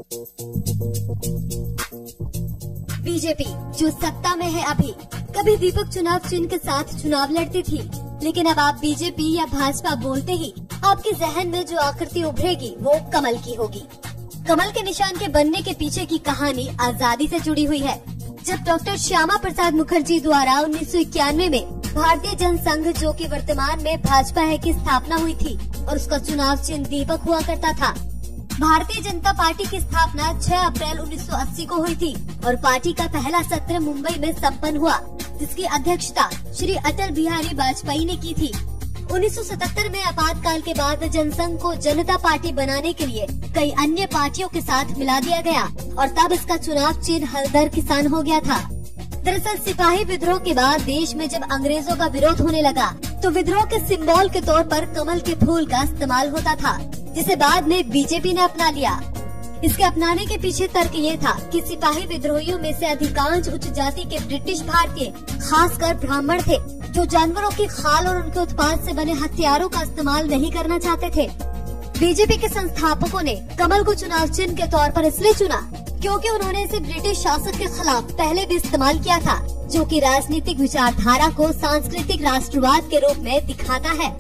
BJP जो सत्ता में है अभी, कभी दीपक चुनाव चिन्ह के साथ चुनाव लड़ती थी, लेकिन अब आप बीजेपी या भाजपा बोलते ही आपके जहन में जो आकृति उभरेगी वो कमल की होगी। कमल के निशान के बनने के पीछे की कहानी आजादी से जुड़ी हुई है। जब डॉक्टर श्यामा प्रसाद मुखर्जी द्वारा 1991 में भारतीय जनसंघ, जो कि वर्तमान में भाजपा है, की स्थापना हुई थी और उसका चुनाव चिन्ह दीपक हुआ करता था। भारतीय जनता पार्टी की स्थापना 6 अप्रैल 1980 को हुई थी और पार्टी का पहला सत्र मुंबई में संपन्न हुआ, जिसकी अध्यक्षता श्री अटल बिहारी वाजपेयी ने की थी। 1977 में आपातकाल के बाद जनसंघ को जनता पार्टी बनाने के लिए कई अन्य पार्टियों के साथ मिला दिया गया और तब इसका चुनाव चिन्ह हलदर किसान हो गया था। दरअसल सिपाही विद्रोह के बाद देश में जब अंग्रेजों का विरोध होने लगा तो विद्रोह के सिंबल के तौर पर कमल के फूल का इस्तेमाल होता था, जिसे बाद में बीजेपी ने अपना लिया। इसके अपनाने के पीछे तर्क ये था कि सिपाही विद्रोहियों में से अधिकांश उच्च जाति के ब्रिटिश भारतीय, खासकर ब्राह्मण थे, जो जानवरों की खाल और उनके उत्पाद से बने हथियारों का इस्तेमाल नहीं करना चाहते थे। बीजेपी के संस्थापकों ने कमल को चुनाव चिन्ह के तौर पर इसलिए चुना क्योंकि उन्होंने इसे ब्रिटिश शासक के खिलाफ पहले भी इस्तेमाल किया था, जो कि राजनीतिक विचारधारा को सांस्कृतिक राष्ट्रवाद के रूप में दिखाता है।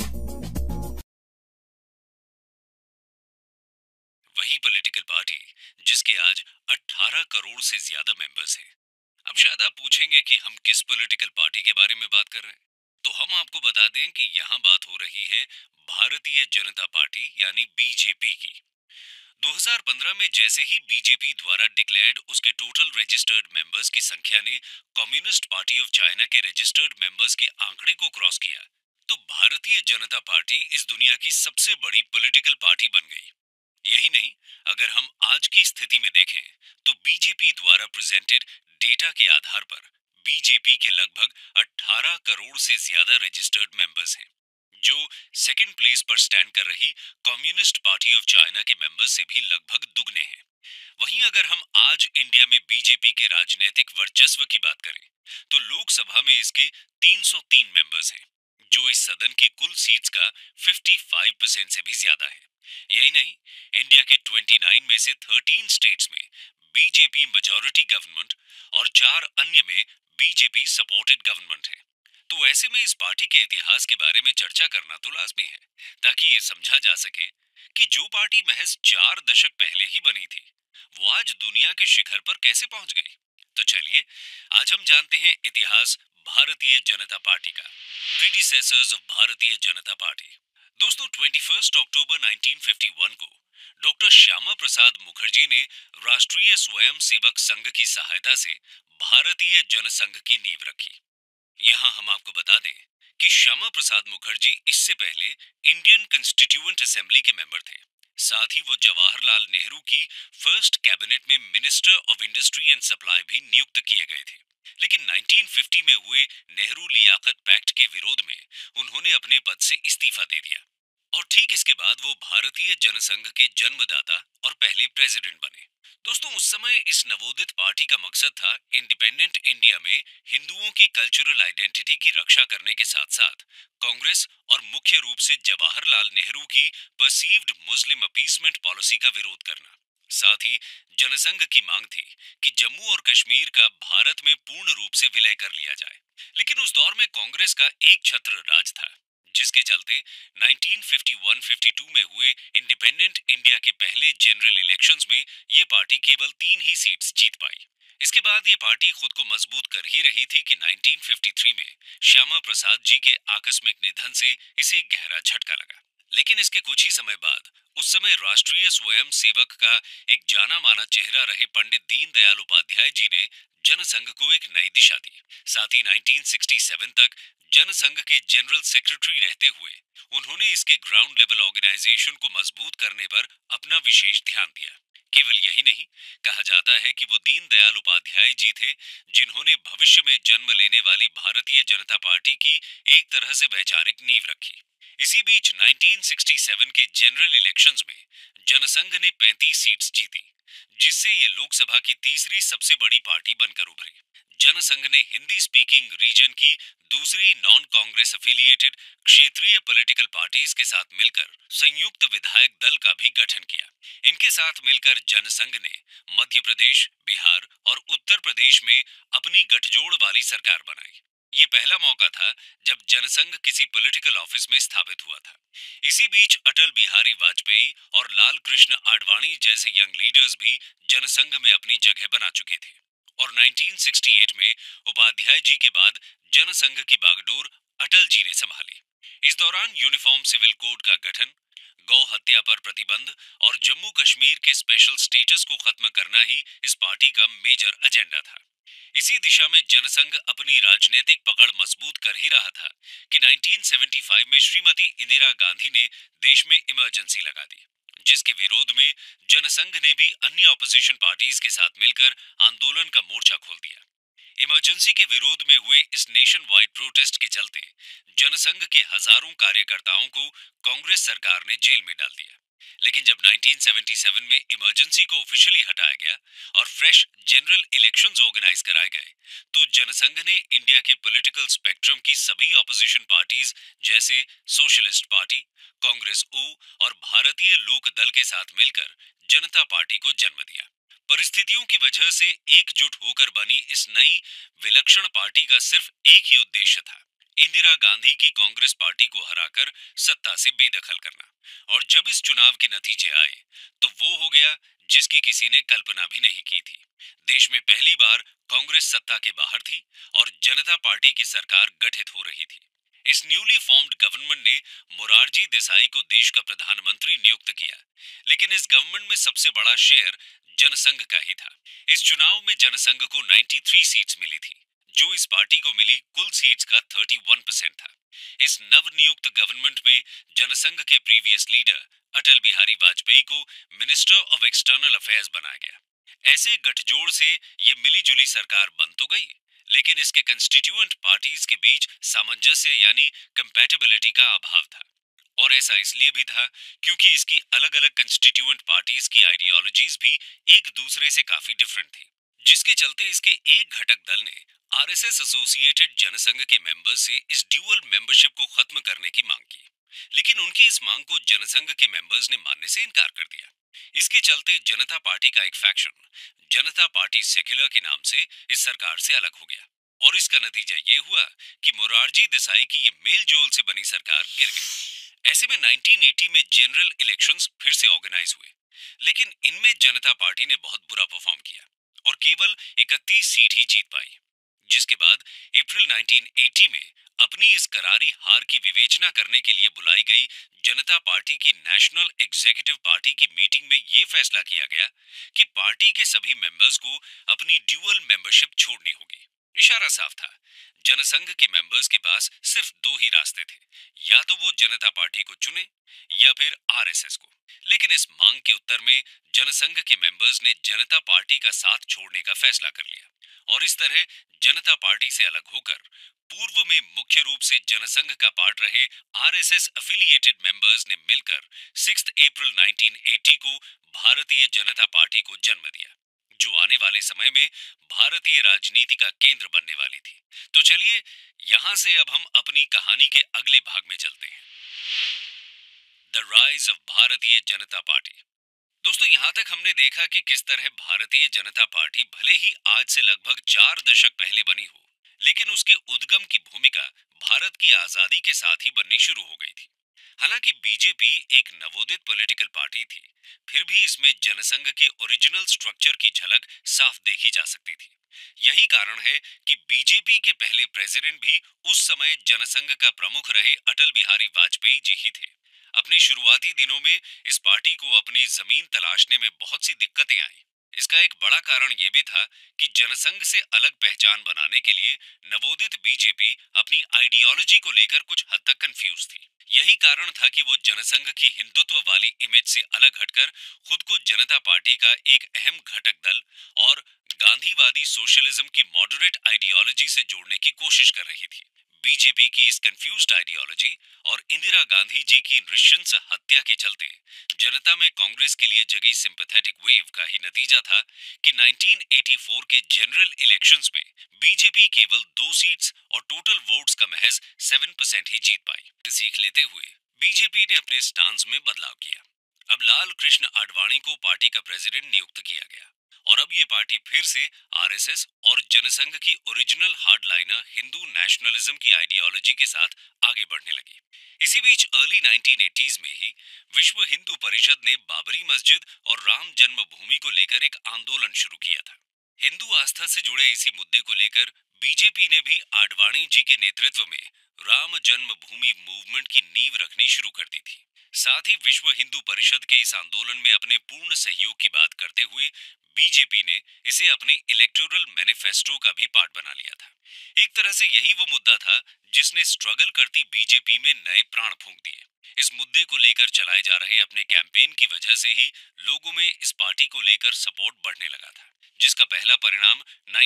वही पॉलिटिकल पार्टी जिसके आज 18 करोड़ से ज्यादा मेंबर्स हैं। अब शायद आप पूछेंगे कि हम किस पॉलिटिकल पार्टी के बारे में बात कर रहे हैं, तो हम आपको बता दें कि यहाँ बात हो रही है भारतीय जनता पार्टी यानी बीजेपी की। 2015 में जैसे ही बीजेपी द्वारा डिक्लेयर्ड उसके टोटल रजिस्टर्ड मेंबर्स की संख्या ने कम्युनिस्ट पार्टी ऑफ चाइना के रजिस्टर्ड मेंबर्स के आंकड़े को क्रॉस किया, तो भारतीय जनता पार्टी इस दुनिया की सबसे बड़ी पॉलिटिकल पार्टी बन गई। यही नहीं, अगर हम आज की स्थिति में देखें तो बीजेपी द्वारा प्रेजेंटेड डेटा के आधार पर बीजेपी के लगभग 18 करोड़ से ज्यादा रजिस्टर्ड मेंबर्स हैं, जो सेकंड प्लेस पर स्टैंड कर रही कम्युनिस्ट पार्टी ऑफ चाइना के मेंबर्स से भी लगभग दुगने हैं। वहीं अगर हम आज इंडिया में बीजेपी के राजनीतिक वर्चस्व की बात करें तो लोकसभा में इसके 303 मेंबर्स हैं, जो इस सदन की कुल सीट्स का 55% से भी ज्यादा है। यही नहीं, इंडिया के 29 में से 13 स्टेट्स में बीजेपी मेजॉरिटी गवर्नमेंट और 4 अन्य में बीजेपी सपोर्टेड गवर्नमेंट है। तो ऐसे में इस पार्टी के इतिहास के बारे में चर्चा करना तो लाजमी है, ताकि ये समझा जा सके कि जो पार्टी महज 4 दशक पहले ही बनी थी, वो आज दुनिया के शिखर पर कैसे पहुंच गई। तो चलिए आज हम जानते हैं इतिहास भारतीय जनता पार्टी का, predecessors of Bharatiya Janata party. दोस्तों, 21 अक्टूबर 1951 को डॉक्टर श्यामा प्रसाद मुखर्जी ने राष्ट्रीय स्वयं सेवक संघ की सहायता से भारतीय जनसंघ की नींव रखी। यहाँ हम आपको बता दें कि श्यामा प्रसाद मुखर्जी इससे पहले इंडियन कॉन्स्टिट्यूएंट असेंबली के मेंबर थे। साथ ही वो जवाहरलाल नेहरू की फर्स्ट कैबिनेट में minister of industry and supply भी नियुक्त किए गए थे। लेकिन 1950 में हुए नेहरू लियाकत पैक्ट के विरोध में उन्होंने अपने पद से इस्तीफा दे दिया और ठीक इसके बाद वो भारतीय जनसंघ के जन्मदाता और पहले प्रेसिडेंट बने। दोस्तों, उस समय इस नवोदित पार्टी का मकसद था इंडिपेंडेंट इंडिया में हिंदुओं की कल्चरल आइडेंटिटी की रक्षा करने के साथ साथ कांग्रेस और मुख्य रूप से जवाहरलाल नेहरू की परसीव्ड मुस्लिम अपीसमेंट पॉलिसी का विरोध करना। साथ ही जनसंघ की मांग थी कि जम्मू और कश्मीर का भारत में पूर्ण रूप से विलय कर लिया जाए। लेकिन उस दौर में कांग्रेस का एक छत्र राज था, जिसके चलते 1951-52 में हुए इंडिपेंडेंट इंडिया के पहले जनरल इलेक्शंस में ये पार्टी केवल 3 ही सीट्स जीत पाई। इसके बाद ये पार्टी खुद को मजबूत कर ही रही थी कि 1953 में श्यामा प्रसाद जी के आकस्मिक निधन से इसे गहरा झटका लगा। लेकिन इसके कुछ ही समय बाद उस समय राष्ट्रीय स्वयं सेवक का एक जाना माना चेहरा रहे पंडित दीनदयाल उपाध्याय जी ने जनसंघ को एक नई दिशा दी। साथ ही 1967 तक जनसंघ के जनरल सेक्रेटरी रहते हुए उन्होंने इसके ग्राउंड लेवल ऑर्गेनाइजेशन को मजबूत करने पर अपना विशेष ध्यान दिया। केवल यही नहीं, कहा जाता है कि वो दीनदयाल उपाध्याय जी थे जिन्होंने भविष्य में जन्म लेने वाली भारतीय जनता पार्टी की एक तरह से वैचारिक नींव रखी। इसी बीच 1967 के जनरल इलेक्शंस में जनसंघ ने 35 सीट्स जीती, जिससे ये लोकसभा की तीसरी सबसे बड़ी पार्टी बनकर उभरी। जनसंघ ने हिंदी स्पीकिंग रीजन की दूसरी नॉन कांग्रेस एफिलिएटेड क्षेत्रीय पॉलिटिकल पार्टीज के साथ मिलकर संयुक्त विधायक दल का भी गठन किया। इनके साथ मिलकर जनसंघ ने मध्य प्रदेश, बिहार और उत्तर प्रदेश में अपनी गठजोड़ वाली सरकार बनाई। ये पहला मौका था जब जनसंघ किसी पॉलिटिकल ऑफिस में स्थापित हुआ था। इसी बीच अटल बिहारी वाजपेयी और लाल कृष्ण आडवाणी जैसे यंग लीडर्स भी जनसंघ में अपनी जगह बना चुके थे और 1968 में उपाध्याय जी के बाद जनसंघ की बागडोर अटल जी ने संभाली। इस दौरान यूनिफॉर्म सिविल कोड का गठन, गौ हत्या पर प्रतिबंध और जम्मू कश्मीर के स्पेशल स्टेटस को खत्म करना ही इस पार्टी का मेजर एजेंडा था। इसी दिशा में जनसंघ अपनी राजनीतिक पकड़ मजबूत कर ही रहा था कि 1975 में श्रीमती इंदिरा गांधी ने देश में इमरजेंसी लगा दी, जिसके विरोध में जनसंघ ने भी अन्य ऑपोजिशन पार्टीज के साथ मिलकर आंदोलन का मोर्चा खोल दिया। इमरजेंसी के विरोध में हुए इस नेशन वाइड प्रोटेस्ट के चलते जनसंघ के हजारों कार्यकर्ताओं को कांग्रेस सरकार ने जेल में डाल दिया। लेकिन जब 1977 में इमरजेंसी को ऑफिशियली हटाया गया और फ्रेश जनरल इलेक्शंस ऑर्गेनाइज कराए गए, तो जनसंघ ने इंडिया के पॉलिटिकल स्पेक्ट्रम की सभी ऑपोजिशन पार्टीज जैसे सोशलिस्ट पार्टी, कांग्रेस ओ और भारतीय लोक दल के साथ मिलकर जनता पार्टी को जन्म दिया। परिस्थितियों की वजह से एकजुट होकर बनी इस नई विलक्षण पार्टी का सिर्फ एक ही उद्देश्य था, इंदिरा गांधी की कांग्रेस पार्टी को हराकर सत्ता से बेदखल करना। और जब इस चुनाव के नतीजे आए तो वो हो गया जिसकी किसी ने कल्पना भी नहीं की थी। देश में पहली बार कांग्रेस सत्ता के बाहर थी और जनता पार्टी की सरकार गठित हो रही थी। इस न्यूली फॉर्म्ड गवर्नमेंट ने मोरारजी देसाई को देश का प्रधानमंत्री नियुक्त किया, लेकिन इस गवर्नमेंट में सबसे बड़ा शेयर जनसंघ का ही था। इस चुनाव में जनसंघ को 93 सीट्स मिली थी, जो इस पार्टी को मिली कुल सीट्स का 31% था। इस नवनियुक्त गवर्नमेंट में जनसंघ के प्रीवियस लीडर अटल बिहारी वाजपेयी को मिनिस्टर ऑफ एक्सटर्नल अफेयर्स बनाया गया। ऐसे गठजोड़ से ये मिलीजुली सरकार बन तो गई, लेकिन इसके कंस्टिट्यूएंट पार्टीज के बीच सामंजस्य यानी कंपैटिबिलिटी का अभाव था। और ऐसा इसलिए भी था क्योंकि इसकी अलग अलग कंस्टिट्यूएंट पार्टीज की आइडियोलॉजीज भी एक दूसरे से काफी डिफरेंट थी, जिसके चलते इसके एक घटक दल ने आरएसएस एसोसिएटेड जनसंघ के मेंबर्स से इस ड्यूअल मेंबरशिप को खत्म करने की मांग की, लेकिन उनकी इस मांग को जनसंघ के मेंबर्स ने मानने से इनकार कर दिया। इसके चलते जनता पार्टी का एक फैक्शन, जनता पार्टी सेक्युलर के नाम से इस सरकार से अलग हो गया और इसका नतीजा ये हुआ कि मोरारजी देसाई की ये मेलजोल से बनी सरकार गिर गई। ऐसे में 1980 में जनरल इलेक्शंस फिर से ऑर्गेनाइज हुए, लेकिन इनमें जनता पार्टी ने बहुत बुरा परफॉर्म किया और केवल 31 सीट ही जीत पाई, जिसके बाद अप्रैल 1980 में अपनी इस करारी हार की विवेचना करने के लिए बुलाई गई जनता पार्टी की नेशनल एग्जीक्यूटिव पार्टी की मीटिंग में ये फैसला किया गया कि पार्टी के सभी मेंबर्स को अपनी ड्यूअल मेंबरशिप छोड़नी होगी। इशारा साफ था, जनसंघ के मेंबर्स के पास सिर्फ दो ही रास्ते थे, या तो वो जनता पार्टी को चुने या फिर आरएसएस को। लेकिन इस मांग के उत्तर में जनसंघ के मेंबर्स ने जनता पार्टी का साथ छोड़ने का फैसला कर लिया और इस तरह जनता पार्टी से अलग होकर पूर्व में मुख्य रूप से जनसंघ का पार्ट रहे आरएसएस एफिलिएटेड मेंबर्स ने मिलकर 6 अप्रैल 1980 को भारतीय जनता पार्टी को जन्म दिया, जो आने वाले समय में भारतीय राजनीति का केंद्र बनने वाली थी। तो चलिए यहां से अब हम अपनी कहानी के अगले भाग में चलते हैं, the rise of Bharatiya Janata party. दोस्तों, यहाँ तक हमने देखा कि किस तरह भारतीय जनता पार्टी भले ही आज से लगभग 4 दशक पहले बनी हो, लेकिन उसके उद्गम की भूमिका भारत की आजादी के साथ ही बननी शुरू हो गई थी। हालांकि बीजेपी एक नवोदित पॉलिटिकल पार्टी थी, फिर भी इसमें जनसंघ के ओरिजिनल स्ट्रक्चर की झलक साफ देखी जा सकती थी। यही कारण है कि बीजेपी के पहले प्रेसिडेंट भी उस समय जनसंघ का प्रमुख रहे अटल बिहारी वाजपेयी जी ही थे। अपने शुरुआती दिनों में इस पार्टी को अपनी जमीन तलाशने में बहुत सी दिक्कतें आईं। इसका एक बड़ा कारण यह भी था कि जनसंघ से अलग पहचान बनाने के लिए नवोदित बीजेपी अपनी आइडियोलॉजी को लेकर कुछ हद तक कंफ्यूज थी। यही कारण था कि वो जनसंघ की हिंदुत्व वाली इमेज से अलग हटकर खुद को जनता पार्टी का एक अहम घटक दल और गांधीवादी सोशलिज्म की मॉडरेट आइडियोलॉजी से जोड़ने की कोशिश कर रही थी। बीजेपी की इस कंफ्यूज्ड आइडियोलॉजी और इंदिरा गांधी जी की नृशंस हत्या के चलते जनता में कांग्रेस के लिए जगी सिंपैथेटिक वेव का ही नतीजा था कि 1984 के जनरल इलेक्शंस में बीजेपी केवल 2 सीट्स और टोटल वोट्स का महज 7% ही जीत पाई। सीख लेते हुए बीजेपी ने अपने स्टांस में बदलाव किया। अब लाल कृष्ण आडवाणी को पार्टी का प्रेसिडेंट नियुक्त किया गया और अब ये पार्टी फिर से आरएसएस और जनसंघ की ओरिजिनल हार्डलाइनर हिंदू नेशनलिज्म की आइडियोलॉजी के साथ आगे बढ़ने लगी। इसी बीच अर्ली 1980s में ही विश्व हिंदू परिषद ने बाबरी मस्जिद और राम जन्मभूमि को लेकर एक आंदोलन शुरू किया था। हिंदू आस्था से जुड़े इसी मुद्दे को लेकर बीजेपी ने भी आडवाणी जी के नेतृत्व में राम जन्मभूमि मूवमेंट की नींव रखनी शुरू कर दी थी। साथ ही विश्व हिंदू परिषद के इस आंदोलन में अपने पूर्ण सहयोग की बात करते हुए बीजेपी ने इसे अपने इलेक्टोरल मैनिफेस्टो का भी पार्ट बना लिया था। एक तरह से यही वो मुद्दा था जिसने स्ट्रगल करती बीजेपी में नए प्राण फूंक दिए। इस मुद्दे को लेकर चलाए जा रहे अपने कैंपेन की वजह से ही लोगों में इस पार्टी को लेकर सपोर्ट बढ़ने लगा था, जिसका पहला परिणाम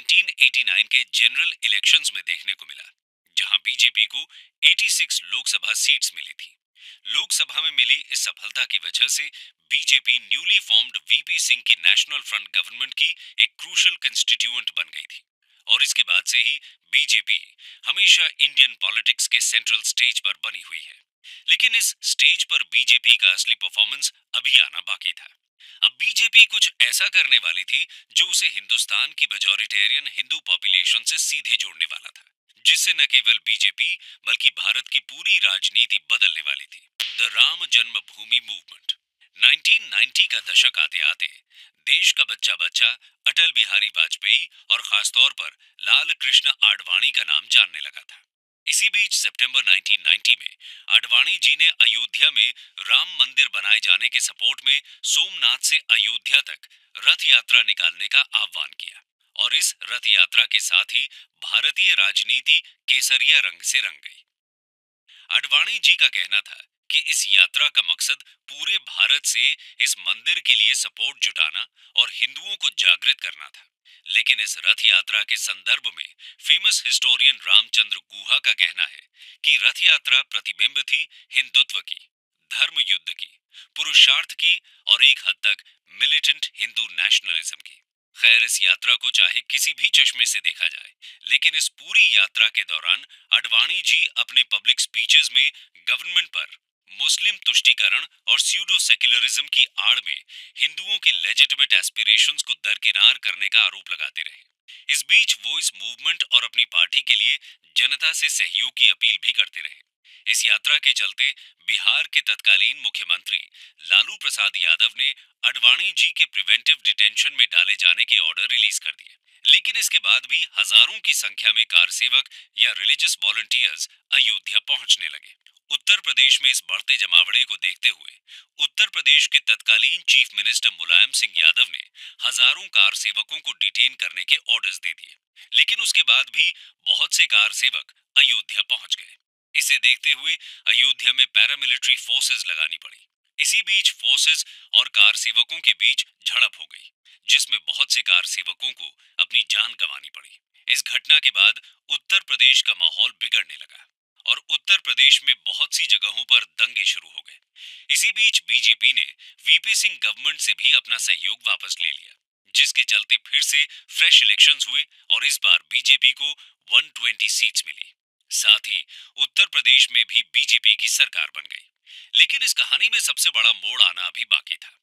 1989 के जनरल इलेक्शंस में देखने को मिला, जहां बीजेपी को 86 लोकसभा सीट्स मिली थी। लोकसभा में मिली इस सफलता की वजह से BJP newly formed VP Singh की नेशनल फ्रंट गवर्नमेंट की एक क्रूशल कंस्टिट्यूएंट बन गई थी और इसके बाद से ही बीजेपी हमेशा इंडियन पॉलिटिक्स के सेंट्रल स्टेज पर बनी हुई है। लेकिन इस स्टेज पर बीजेपी का असली परफॉर्मेंस अभी आना बाकी था। अब बीजेपी कुछ ऐसा करने वाली थी जो उसे हिंदुस्तान की मेजॉरिटेरियन हिंदू पॉपुलेशन से सीधे जोड़ने वाला था, जिससे न केवल बीजेपी बल्कि भारत की पूरी राजनीति बदलने वाली थी। The Ram Janmabhoomi movement. 1990 का दशक आते आते देश का बच्चा बच्चा अटल बिहारी वाजपेयी और खासतौर पर लाल कृष्ण आडवाणी का नाम जानने लगा था। इसी बीच सितंबर 1990 में आडवाणी जी ने अयोध्या में राम मंदिर बनाए जाने के सपोर्ट में सोमनाथ से अयोध्या तक रथ यात्रा निकालने का आह्वान किया और इस रथ यात्रा के साथ ही भारतीय राजनीति केसरिया रंग से रंग गई। आडवाणी जी का कहना था कि इस यात्रा का मकसद पूरे भारत से इस मंदिर के लिए सपोर्ट जुटाना और हिंदुओं को जागृत करना था। लेकिन इस रथ यात्रा के संदर्भ में फेमस हिस्टोरियन रामचंद्र गुहा का कहना है कि रथ यात्रा प्रतिबिंब थी हिंदुत्व की, धर्म युद्ध की, पुरुषार्थ की और एक हद तक मिलिटेंट हिंदू नेशनलिज्म की। खैर, इस यात्रा को चाहे किसी भी चश्मे से देखा जाए, लेकिन इस पूरी यात्रा के दौरान आडवाणी जी अपने पब्लिक स्पीचेस में गवर्नमेंट पर मुस्लिम तुष्टीकरण और स्यूडो सेक्युलरिज्म की आड़ में हिंदुओं के लेजिटिमेट एस्पिरेशंस को दरकिनार करने का आरोप लगाते रहे। इस बीच वो इस मूवमेंट और अपनी पार्टी के लिए जनता से सहयोग की अपील भी करते रहे। इस यात्रा के चलते बिहार के तत्कालीन मुख्यमंत्री लालू प्रसाद यादव ने आडवाणी जी के प्रिवेंटिव डिटेंशन में डाले जाने के ऑर्डर रिलीज कर दिए। लेकिन इसके बाद भी हजारों की संख्या में कार सेवक या रिलीजियस वॉलंटियर्स अयोध्या पहुंचने लगे। उत्तर प्रदेश में इस बढ़ते जमावड़े को देखते हुए उत्तर प्रदेश के तत्कालीन चीफ मिनिस्टर मुलायम सिंह यादव ने हजारों कार सेवकों को डिटेन करने के ऑर्डर्स दे दिए। लेकिन उसके बाद भी बहुत से कार सेवक अयोध्या पहुंच गए। इसे देखते हुए अयोध्या में पैरामिलिट्री फोर्सेस लगानी पड़ी। इसी बीच फोर्सेस और कार सेवकों के बीच झड़प हो गई, जिसमें बहुत से कार सेवकों को अपनी जान गंवानी पड़ी। इस घटना के बाद उत्तर प्रदेश का माहौल बिगड़ने लगा और उत्तर प्रदेश में बहुत सी जगहों पर दंगे शुरू हो गए। इसी बीच बीजेपी ने वीपी सिंह गवर्नमेंट से भी अपना सहयोग वापस ले लिया, जिसके चलते फिर से फ्रेश इलेक्शंस हुए और इस बार बीजेपी को 120 सीट्स मिली। साथ ही उत्तर प्रदेश में भी बीजेपी की सरकार बन गई। लेकिन इस कहानी में सबसे बड़ा मोड़ आना अभी बाकी था।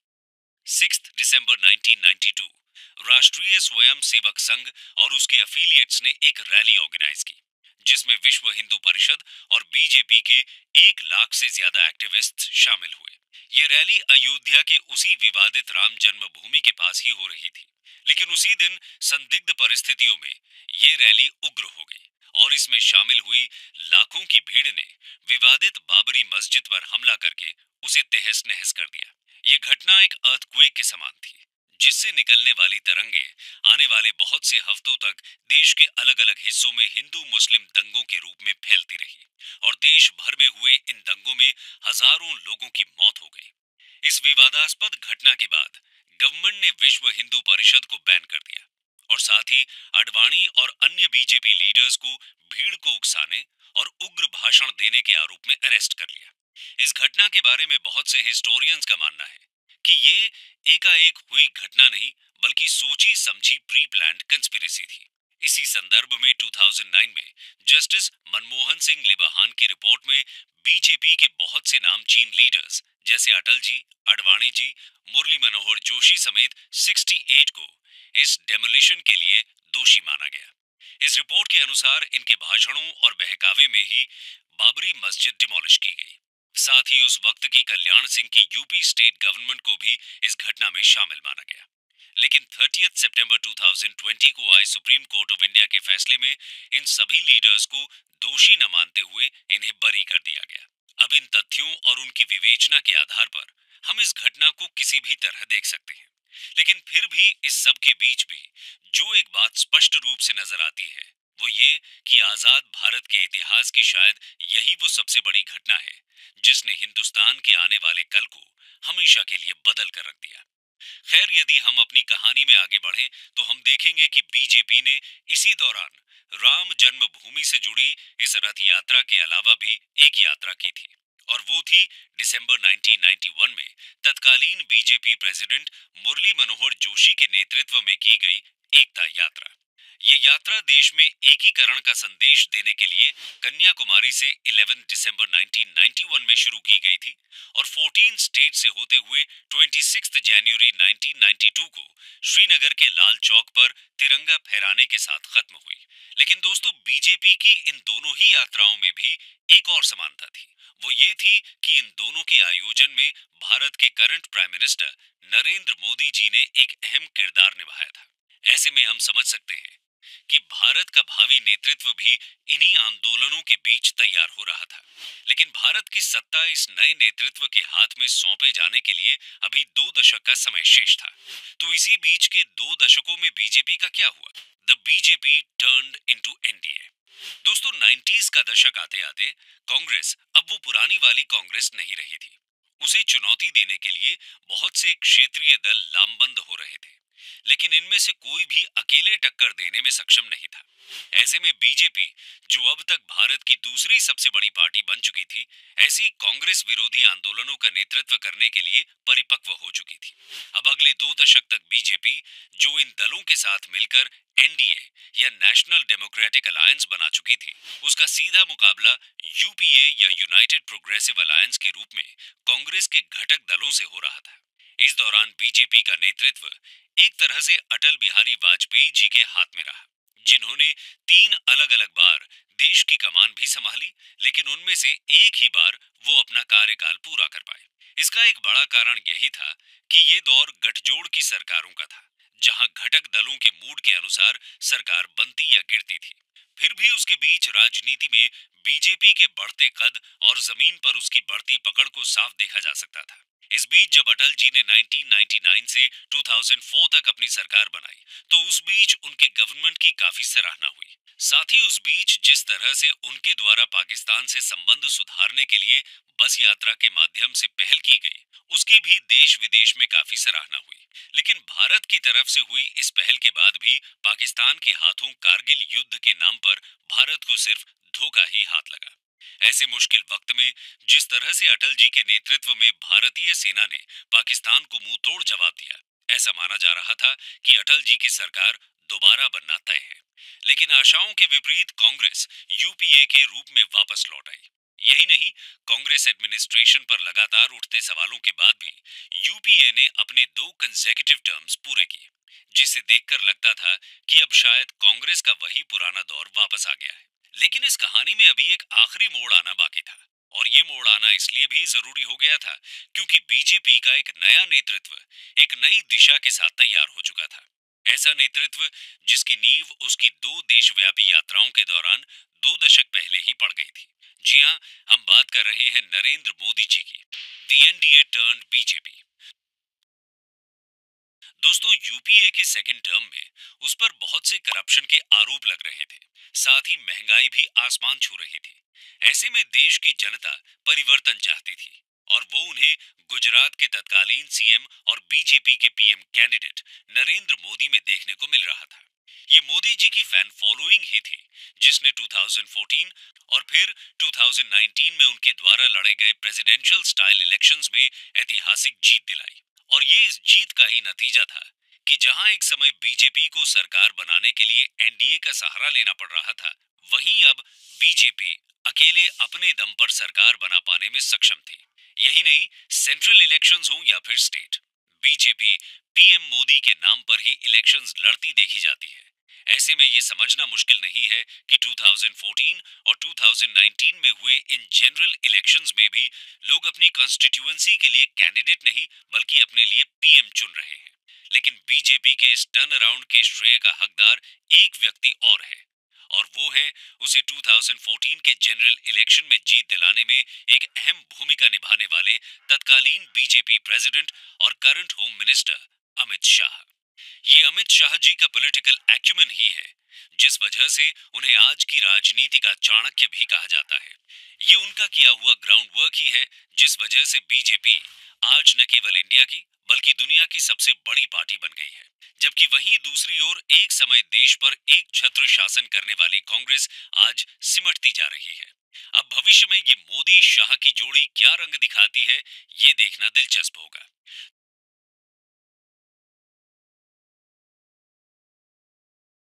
6 दिसंबर 1992 राष्ट्रीय स्वयं सेवक संघ और उसके एफिलिएट्स ने एक रैली ऑर्गेनाइज की, जिसमें विश्व हिंदू परिषद और बीजेपी के 1 लाख से ज्यादा एक्टिविस्ट शामिल हुए। ये रैली अयोध्या के उसी विवादित राम जन्मभूमि के पास ही हो रही थी। लेकिन उसी दिन संदिग्ध परिस्थितियों में ये रैली उग्र हो गई और इसमें शामिल हुई लाखों की भीड़ ने विवादित बाबरी मस्जिद पर हमला करके उसे तहस नहस कर दिया। ये घटना एक अर्थक्वेक के समान थी, जिससे निकलने वाली तरंगे आने वाले बहुत से हफ्तों तक देश के अलग अलग हिस्सों में हिंदू मुस्लिम दंगों के रूप में फैलती रही और देश भर में हुए इन दंगों में हजारों लोगों की मौत हो गई। इस विवादास्पद घटना के बाद गवर्नमेंट ने विश्व हिंदू परिषद को बैन कर दिया और साथ ही अडवाणी और अन्य बीजेपी लीडर्स को भीड़ को उकसाने और उग्र भाषण देने के आरोप में अरेस्ट कर लिया। इस घटना के बारे में बहुत से हिस्टोरियंस का मानना है कि ये एकाएक हुई घटना नहीं बल्कि सोची समझी प्री प्लान्ड कंस्पिरेसी थी। इसी संदर्भ में 2009 में जस्टिस मनमोहन सिंह लिबाहान की रिपोर्ट में बीजेपी के बहुत से नामचीन लीडर्स जैसे अटल जी, अडवाणी जी, मुरली मनोहर जोशी समेत 68 को इस डेमोलिशन के लिए दोषी माना गया। इस रिपोर्ट के अनुसार इनके भाषणों और बहकावे में ही बाबरी मस्जिद डिमोलिश की गई। साथ ही उस वक्त की कल्याण सिंह की यूपी स्टेट गवर्नमेंट को भी इस घटना में शामिल माना गया। लेकिन 30 सितंबर 2020 को आए सुप्रीम कोर्ट ऑफ इंडिया के फैसले में इन सभी लीडर्स को दोषी न मानते हुए इन्हें बरी कर दिया गया। अब इन तथ्यों और उनकी विवेचना के आधार पर हम इस घटना को किसी भी तरह देख सकते हैं, लेकिन फिर भी इस सब के बीच भी जो एक बात स्पष्ट रूप से नजर आती है वो ये कि आजाद भारत के इतिहास की शायद यही वो सबसे बड़ी घटना है जिसने हिंदुस्तान के आने वाले कल को हमेशा के लिए बदल कर रख दिया। खैर, यदि हम अपनी कहानी में आगे बढ़ें तो हम देखेंगे कि बीजेपी ने इसी दौरान राम जन्मभूमि से जुड़ी इस रथ यात्रा के अलावा भी एक यात्रा की थी और वो थी दिसंबर 1991 में तत्कालीन बीजेपी प्रेसिडेंट मुरली मनोहर जोशी के नेतृत्व में की गई एकता यात्रा। ये यात्रा देश में एकीकरण का संदेश देने के लिए कन्याकुमारी से 11 दिसंबर 1991 में शुरू की गई थी और 14 स्टेट से होते हुए 26 जनवरी 1992 को श्रीनगर के लाल चौक पर तिरंगा फहराने के साथ खत्म हुई। लेकिन दोस्तों, बीजेपी की इन दोनों ही यात्राओं में भी एक और समानता थी। वो ये थी कि इन दोनों के आयोजन में भारत के current prime minister Narendra Modi ji ने एक अहम किरदार निभाया था। ऐसे में हम समझ सकते हैं कि भारत का भावी नेतृत्व भी इन्हीं आंदोलनों के बीच तैयार हो रहा था। लेकिन भारत की सत्ता इस नए नेतृत्व के हाथ में सौंपे जाने के लिए अभी 2 दशक का समय शेष था। तो इसी बीच के 2 दशकों में बीजेपी का क्या हुआ? The BJP turned into NDA. दोस्तों, 90s का दशक आते आते कांग्रेस अब वो पुरानी वाली कांग्रेस नहीं रही थी। उसे चुनौती देने के लिए बहुत से क्षेत्रीय दल लामबंद हो रहे थे, लेकिन इनमें से कोई भी अकेले टक्कर देने में सक्षम नहीं था। ऐसे में बीजेपी, जो अब तक भारत की दूसरी सबसे बड़ी पार्टी बन चुकी थी, ऐसी कांग्रेस विरोधी आंदोलनों का नेतृत्व करने के लिए परिपक्व हो चुकी थी। अब अगले 2 दशक तक बीजेपी, जो इन दलों के साथ मिलकर एनडीए या नेशनल डेमोक्रेटिक अलायंस बना चुकी थी, उसका सीधा मुकाबला यूपीए या यूनाइटेड प्रोग्रेसिव अलायंस के रूप में कांग्रेस के घटक दलों से हो रहा था। इस दौरान बीजेपी का नेतृत्व एक तरह से अटल बिहारी वाजपेयी जी के हाथ में रहा, जिन्होंने 3 अलग-अलग बार देश की कमान भी संभाली, लेकिन उनमें से एक ही बार वो अपना कार्यकाल पूरा कर पाए। इसका एक बड़ा कारण यही था कि ये दौर गठजोड़ की सरकारों का था, जहां घटक दलों के मूड के अनुसार सरकार बनती या गिरती थी। फिर भी उसके बीच राजनीति में बीजेपी के बढ़ते कद और जमीन पर उसकी बढ़ती पकड़ को साफ देखा जा सकता था। इस बीच जब अटल जी ने 1999 से 2004 तक अपनी सरकार बनाई, तो उस बीच उनके गवर्नमेंट की काफी सराहना हुई। साथ ही उस बीच जिस तरह से उनके द्वारा पाकिस्तान से संबंध सुधारने के लिए बस यात्रा के माध्यम से पहल की गई, उसकी भी देश विदेश में काफी सराहना हुई। लेकिन भारत की तरफ से हुई इस पहल के बाद भी पाकिस्तान के हाथों कारगिल युद्ध के नाम पर भारत को सिर्फ धोखा ही हाथ लगा। ऐसे मुश्किल वक्त में जिस तरह से अटल जी के नेतृत्व में भारतीय सेना ने पाकिस्तान को मुंह तोड़ जवाब दिया, ऐसा माना जा रहा था कि अटल जी की सरकार दोबारा बनना तय है। लेकिन आशाओं के विपरीत कांग्रेस यूपीए के रूप में वापस लौट आई। यही नहीं, कांग्रेस एडमिनिस्ट्रेशन पर लगातार उठते सवालों के बाद भी यूपीए ने अपने 2 कंसेक्यूटिव टर्म्स पूरे किए, जिसे देखकर लगता था कि अब शायद कांग्रेस का वही पुराना दौर वापस आ गया है। लेकिन इस कहानी में अभी एक आखिरी मोड़ आना बाकी था, और ये मोड़ आना इसलिए भी जरूरी हो गया था क्योंकि बीजेपी का एक नया नेतृत्व एक नई दिशा के साथ तैयार हो चुका था। ऐसा नेतृत्व जिसकी नींव उसकी 2 देशव्यापी यात्राओं के दौरान 2 दशक पहले ही पड़ गई थी। जी हाँ, हम बात कर रहे हैं नरेंद्र मोदी जी की। The NDA turned BJP. दोस्तों, यूपीए के सेकंड टर्म में उस पर बहुत से करप्शन के आरोप लग रहे थे, साथ ही महंगाई भी आसमान छू रही थी। ऐसे में देश की जनता परिवर्तन चाहती थी और वो उन्हें गुजरात के तत्कालीन सीएम और बीजेपी के पीएम कैंडिडेट नरेंद्र मोदी में देखने को मिल रहा था। ये मोदी जी की फैन फॉलोइंग ही थी जिसने 2014 और फिर 2019 में उनके द्वारा लड़े गए प्रेसिडेंशियल स्टाइल इलेक्शंस में ऐतिहासिक जीत दिलाई। और ये इस जीत का ही नतीजा था कि जहां एक समय बीजेपी को सरकार बनाने के लिए एनडीए का सहारा लेना पड़ रहा था, वहीं अब बीजेपी अकेले अपने दम पर सरकार बना पाने में सक्षम थी। यही नहीं, सेंट्रल इलेक्शंस हो या फिर स्टेट, बीजेपी पीएम मोदी के नाम पर ही इलेक्शंस लड़ती देखी जाती है। ऐसे में ये समझना मुश्किल नहीं है कि 2014 और 2019 में हुए इन जनरल इलेक्शंस में भी लोग अपनी कॉन्स्टिट्यूएंसी के लिए कैंडिडेट नहीं बल्कि अपने लिए पीएम चुन रहे हैं। लेकिन बीजेपी के इस टर्न अराउंड के श्रेय का हकदार एक व्यक्ति और है, और वो है उसे 2014 के जनरल इलेक्शन में जीत दिलाने में एक अहम भूमिका निभाने वाले तत्कालीन बीजेपी प्रेसिडेंट और current home minister Amit Shah. ये अमित शाह जी का पॉलिटिकल एक्यूमेन ही है जिस वजह से उन्हें आज की राजनीति का चाणक्य भी कहा जाता है। ये उनका किया हुआ ग्राउंड वर्क ही है जिस वजह से बीजेपी आज न केवल इंडिया की बल्कि दुनिया की सबसे बड़ी पार्टी बन गई है। जबकि वहीं दूसरी ओर एक समय देश पर एक छत्र शासन करने वाली कांग्रेस आज सिमटती जा रही है। अब भविष्य में ये मोदी शाह की जोड़ी क्या रंग दिखाती है, ये देखना दिलचस्प होगा।